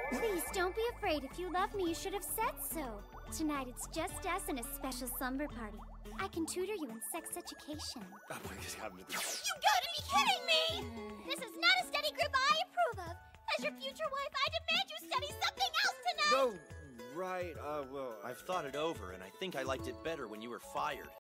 Please don't be afraid. If you love me, you should have said so. Tonight it's just us and a special slumber party. I can tutor you in sex education. You gotta be kidding me! This is not a study group I approve of. As your future wife, I demand you study something else tonight! Oh, right. Well, I've thought it over, and I think I liked it better when you were fired.